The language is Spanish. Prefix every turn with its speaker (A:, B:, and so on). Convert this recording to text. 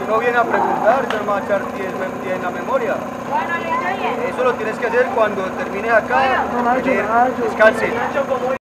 A: Uno viene a preguntar, yo no me voy a echar 10 en la memoria. Eso lo tienes que hacer cuando termines acá, descalce.